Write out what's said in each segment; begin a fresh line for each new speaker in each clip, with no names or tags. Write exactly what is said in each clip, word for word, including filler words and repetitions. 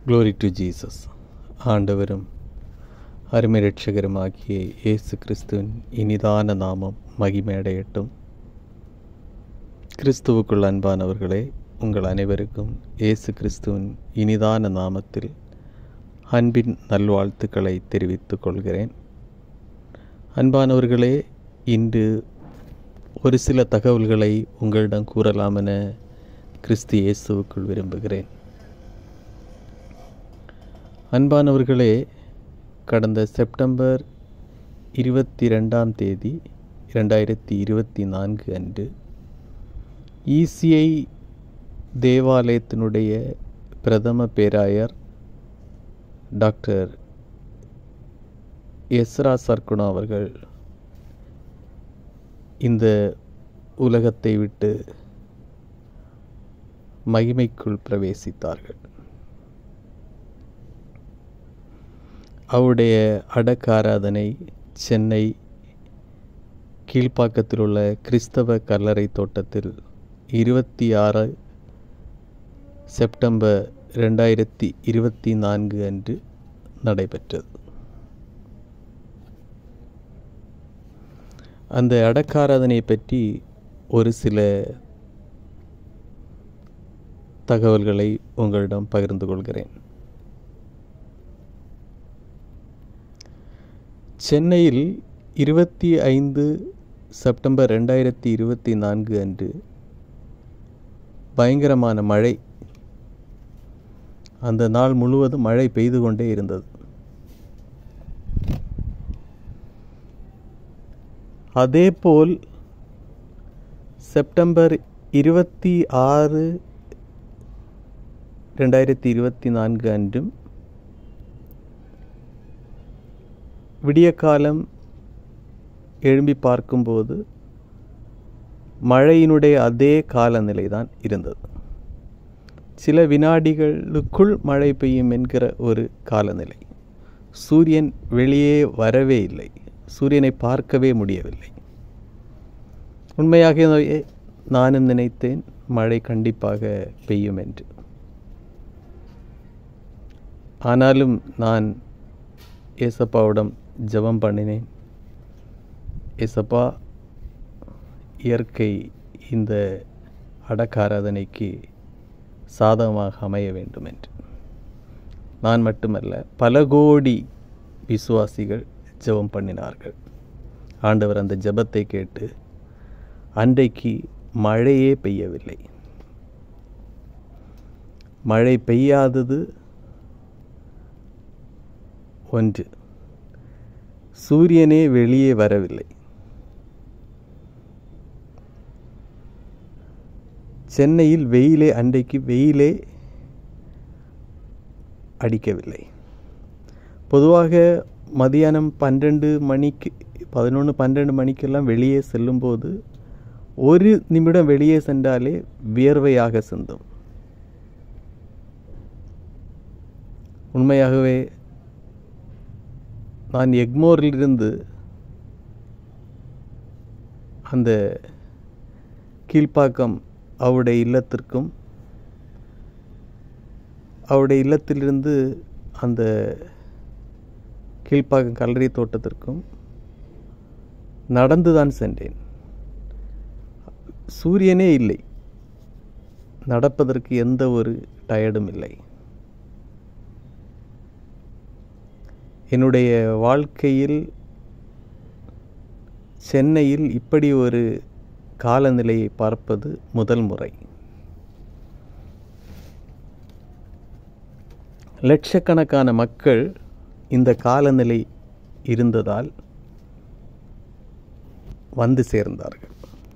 Glory to Jesus. ஆண்டவரும் அருமை இரட்சகருமாகிய இயேசு கிறிஸ்துவின் இனிதான நாமம் மகிமையடையட்டும். கிறிஸ்துவுக்குள் அன்பானவர்களே, உங்கள் அனைவருக்கும் இயேசு கிறிஸ்துவின் இனிதான நாமத்தில் அன்பின் நல்வாழ்த்துக்களை தெரிவித்துக் கொள்கிறேன். அன்பானவர்களே, இன்று ஒரு சில தகவல்களை உங்களிடம் கூறலாமென கிறிஸ்து இயேசுவுக்குள் விரும்புகிறேன். அன்பானவர்களே, கடந்த செப்டம்பர் இருபத்தி ரெண்டாம் தேதி இரண்டாயிரத்தி இருபத்தி நான்கு அன்று ஈசிஐ தேவாலயத்தினுடைய பிரதம பேராயர் டாக்டர் எஸ்ரா சர்குணா அவர்கள் இந்த உலகத்தை விட்டு மகிமைக்குள் பிரவேசித்தார்கள். அவருடைய அடக்க ஆராதனை சென்னை கீழ்ப்பாக்கத்தில் உள்ள கிறிஸ்தவ கல்லறை தோட்டத்தில் இருபத்தி ஆறு செப்டம்பர் ரெண்டாயிரத்தி இருபத்தி நான்கு அன்று நடைபெற்றது. அந்த அடக்க ஆராதனை பற்றி ஒரு சில தகவல்களை உங்களிடம் பகிர்ந்து கொள்கிறேன். சென்னையில் இருபத்தி ஐந்து செப்டம்பர் ரெண்டாயிரத்தி இருபத்தி நான்கு அன்று பயங்கரமான மழை, அந்த நாள் முழுவதும் மழை பெய்து கொண்டே இருந்தது. அதேபோல் செப்டம்பர் இருபத்தி ஆறு ரெண்டாயிரத்தி இருபத்தி நான்கு அன்றும் விடிய காலம் எழும்பி பார்க்கும்போது மழையினுடைய அதே காலநிலை தான் இருந்தது. சில வினாடிகளுக்குள் மழை பெய்யும் என்கிற ஒரு காலநிலை. சூரியன் வெளியே வரவே இல்லை, சூரியனை பார்க்கவே முடியவில்லை. உண்மையாகவே நானும் நினைத்தேன் மழை கண்டிப்பாக பெய்யும் என்று. ஆனாலும் நான் ஏசப்பாவிடம் ஜெபம் பண்ணினேன். ஏசப்பா, இயற்கை இந்த அடக்க ஆராதனைக்கு சாதகமாக அமைய வேண்டும் என்று. நான் மட்டுமல்ல, பல கோடி விசுவாசிகள் ஜெபம் பண்ணினார்கள். ஆண்டவர் அந்த ஜெபத்தை கேட்டு அன்றைக்கு மழையே பெய்யவில்லை. மழை பெய்யாதது ஒன்று, சூரியனே வெளியே வரவில்லை. சென்னையில் வெயிலே அன்றைக்கு வெயிலே அடிக்கவில்லை. பொதுவாக மதியானம் பன்னிரெண்டு மணிக்கு பதினொன்று பன்னிரெண்டு மணிக்கெல்லாம் வெளியே செல்லும்போது ஒரு நிமிடம் வெளியே சென்றாலே வியர்வையாக சிந்தும். உண்மையாகவே நான் எக்மோரிலிருந்து அந்த கீழ்ப்பாக்கம் அவருடைய இல்லத்திற்கும் அவருடைய இல்லத்திலிருந்து அந்த கீழ்ப்பாக்கம் கல்லறை தோட்டத்திற்கும் நடந்துதான் சென்றேன். சூரியனே இல்லை, நடப்பதற்கு எந்த ஒரு டயர்டும் இல்லை. என்னுடைய வாழ்க்கையில் சென்னையில் இப்படி ஒரு காலநிலையை பார்ப்பது முதல் முறை. லட்சக்கணக்கான மக்கள் இந்த காலநிலை இருந்ததால் வந்து சேர்ந்தார்கள்.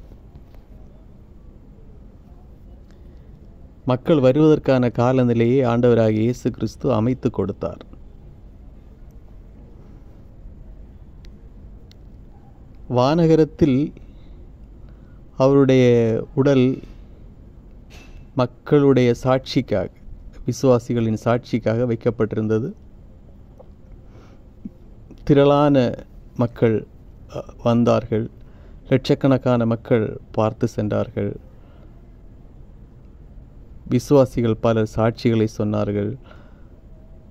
மக்கள் வருவதற்கான காலநிலையை ஆண்டவராகிய இயேசு கிறிஸ்து அமைத்து கொடுத்தார். வானகரத்தில் அவருடைய உடல் மக்களுடைய சாட்சிக்காக, விசுவாசிகளின் சாட்சிக்காக வைக்கப்பட்டிருந்தது. திரளான மக்கள் வந்தார்கள். லட்சக்கணக்கான மக்கள் பார்த்து சென்றார்கள். விசுவாசிகள் பலர் சாட்சிகளை சொன்னார்கள்.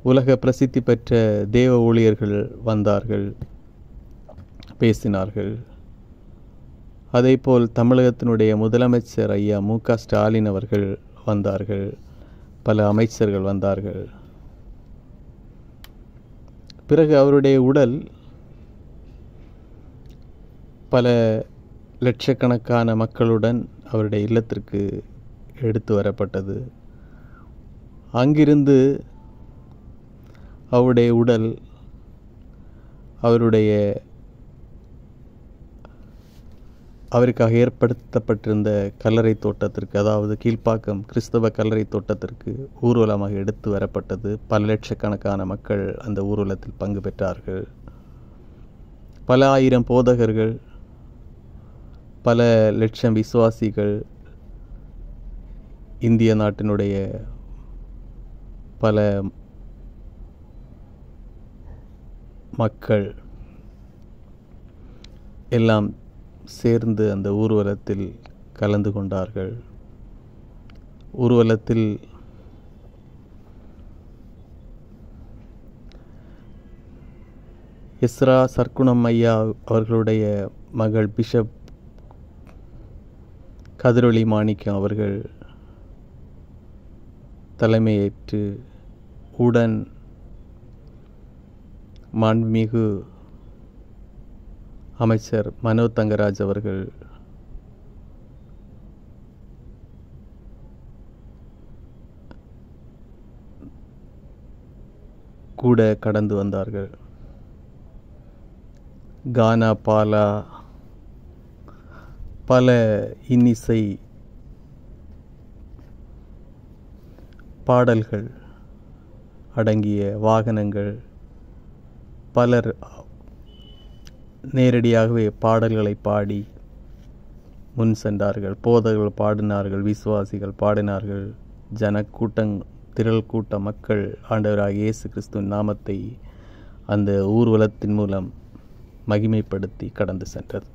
உலக பிரசித்தி பெற்ற தேவ ஊழியர்கள் வந்தார்கள், பேசினார்கள். அதேபோல் தமிழகத்தினுடைய முதலமைச்சர் ஐயா மு க ஸ்டாலின் அவர்கள் வந்தார்கள், பல அமைச்சர்கள் வந்தார்கள். பிறகு அவருடைய உடல் பல லட்சக்கணக்கான மக்களுடன் அவருடைய இல்லத்திற்கு எடுத்து வரப்பட்டது. அங்கிருந்து அவருடைய உடல் அவருடைய அவருக்காக ஏற்படுத்தப்பட்டிருந்த கல்லறை தோட்டத்திற்கு, அதாவது கீழ்ப்பாக்கம் கிறிஸ்தவ கல்லறை தோட்டத்திற்கு ஊர்வலமாக எடுத்து வரப்பட்டது. பல லட்சக்கணக்கான மக்கள் அந்த ஊர்வலத்தில் பங்கு பெற்றார்கள். பல ஆயிரம் போதகர்கள், பல லட்சம் விசுவாசிகள், இந்திய நாட்டினுடைய பல மக்கள் எல்லாம் சேர்ந்து அந்த ஊர்வலத்தில் கலந்து கொண்டார்கள். ஊர்வலத்தில் எஸ்ரா சர்க்குணம் ஐயா அவர்களுடைய மகள் பிஷப் கதிரொளி மாணிக்கம் அவர்கள் தலைமையேற்று, உடன் மாண்புமிகு அமைச்சர் மனோ தங்கராஜ் அவர்கள் கூட கடந்து வந்தார்கள். கானா, பாலா, பல இன்னிசை பாடல்கள் அடங்கிய வாகனங்கள், பலர் நேரடியாகவே பாடல்களை பாடி முன் சென்றார்கள். போதகர்கள் பாடினார்கள், விசுவாசிகள் பாடினார்கள். ஜனக்கூட்டம், திரள் கூட்ட மக்கள் ஆண்டவராகிய இயேசு கிறிஸ்துவின் நாமத்தை அந்த ஊர்வலத்தின் மூலம் மகிமைப்படுத்தி கடந்து சென்றது.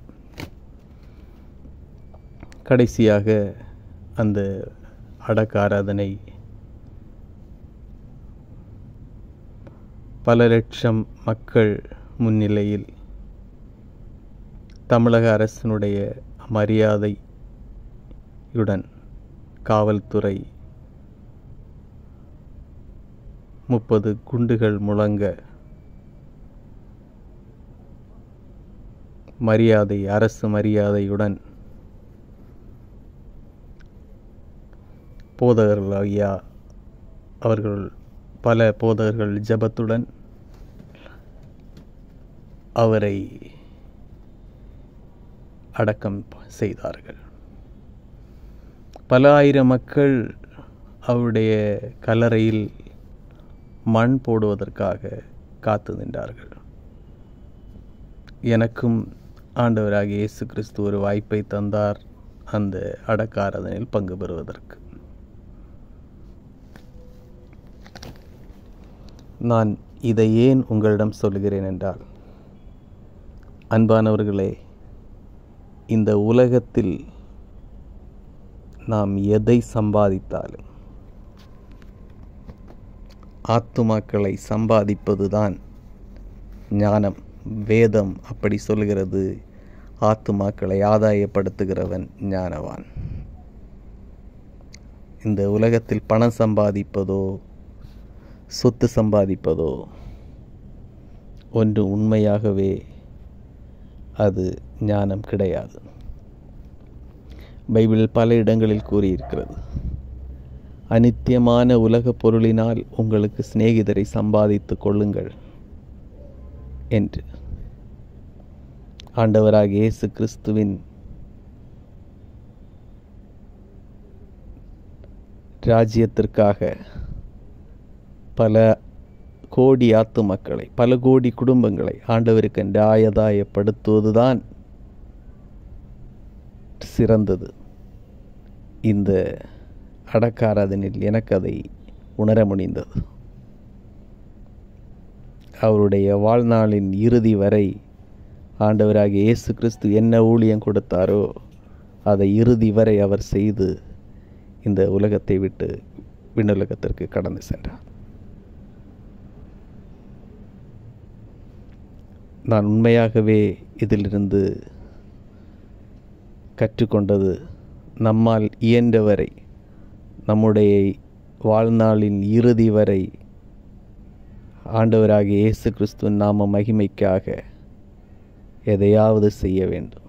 கடைசியாக அந்த அடக்க ஆராதனை பல லட்சம் மக்கள் முன்னிலையில் தமிழக அரசினுடைய மரியாதையுடன் காவல்துறை முப்பது குண்டுகள் முழங்க மரியாதை, அரசு மரியாதையுடன் போதகர்கள் ஐயா அவர்கள், பல போதகர்கள் ஜெபத்துடன் அவரை அடக்கம் செய்தார்கள். பல ஆயிரம் மக்கள் அவருடைய கல்லறையில் மண் போடுவதற்காக காத்து நின்றார்கள். எனக்கும் ஆண்டவராகிய இயேசு கிறிஸ்து ஒரு வாய்ப்பை தந்தார் அந்த அடக்க ஆராதனையில் பங்கு பெறுவதற்கு. நான் இதை ஏன் உங்களிடம் சொல்கிறேன் என்றால், அன்பானவர்களே, இந்த உலகத்தில் நாம் எதை சம்பாதித்தாலும் ஆத்துமாக்களை சம்பாதிப்பதுதான் ஞானம். வேதம் அப்படி சொல்கிறது. ஆத்துமாக்களை ஆதாயப்படுத்துகிறவன் ஞானவான். இந்த உலகத்தில் பணம் சம்பாதிப்பதோ சொத்து சம்பாதிப்பதோ ஒன்று உண்மையாகவே அது ஞானம் கிடையாது. பைபிள் பல இடங்களில் கூறியிருக்கிறது, அநித்தியமான உலக பொருளினால் உங்களுக்கு சிநேகிதரை சம்பாதித்து கொள்ளுங்கள் என்று. ஆண்டவராகிய இயேசு கிறிஸ்துவின் ராஜ்யத்திற்காக பல கோடி ஆத்து மக்களை, பல கோடி குடும்பங்களை ஆண்டவருக்கு என்று ஆயதாயப்படுத்துவதுதான் சிறந்தது. இந்த அடக்காராதனில் எனக்கு அதை உணர முடிந்தது. அவருடைய வாழ்நாளின் இறுதி வரை ஆண்டவராகிய இயேசு கிறிஸ்து என்ன ஊழியம் கொடுத்தாரோ அதை இறுதி வரை அவர் செய்து இந்த உலகத்தை விட்டு விண்ணுலகத்திற்கு கடந்து சென்றார். நான் உண்மையாகவே இதிலிருந்து கற்றுக்கொண்டது, நம்மால் இயன்றவரை நம்முடைய வாழ்நாளின் இறுதி வரை ஆண்டவராகிய இயேசு கிறிஸ்துவின் நாம மகிமைக்காக எதையாவது செய்ய வேண்டும்.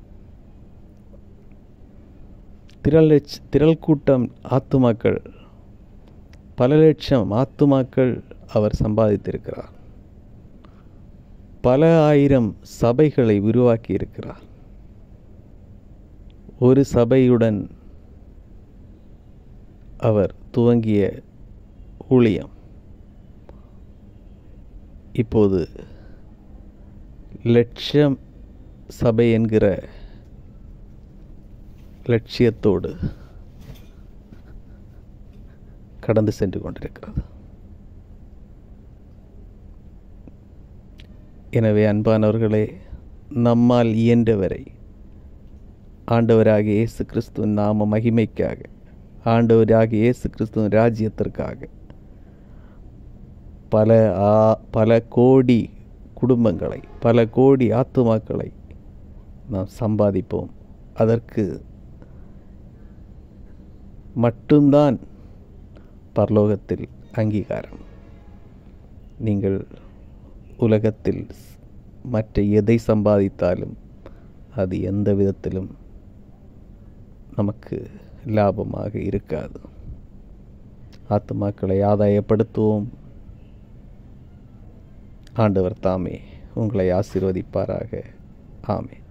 திரள் லட்ச திரள் கூட்டம் ஆத்துமாக்கள், பல லட்சம் ஆத்துமாக்கள் அவர் சம்பாதித்திருக்கிறார். பல ஆயிரம் சபைகளை உருவாக்கி இருக்கிறார். ஒரு சபையுடன் அவர் துவங்கிய ஊழியம் இப்போது லட்சம் சபை என்கிற லட்சியத்தோடு கடந்து சென்று கொண்டிருக்கிறது. எனவே அன்பானவர்களே, நம்மால் இயன்றவரை ஆண்டவராகிய இயேசு கிறிஸ்துவின் நாம மகிமைக்காக, ஆண்டவராகிய இயேசு கிறிஸ்துவின் ராஜ்யத்திற்காக பல ஆ பல கோடி குடும்பங்களை, பல கோடி ஆத்துமாக்களை நாம் சம்பாதிப்போம். அதற்கு மட்டும்தான் பரலோகத்தில் அங்கீகாரம். நீங்கள் உலகத்தில் மற்ற எதை சம்பாதித்தாலும் அது எந்த விதத்திலும் நமக்கு லாபமாக இருக்காது. ஆத்துமாக்களை ஆதாயப்படுத்துவோம். ஆண்டவர் தாமே உங்களை ஆசீர்வதிப்பாராக. ஆமென்.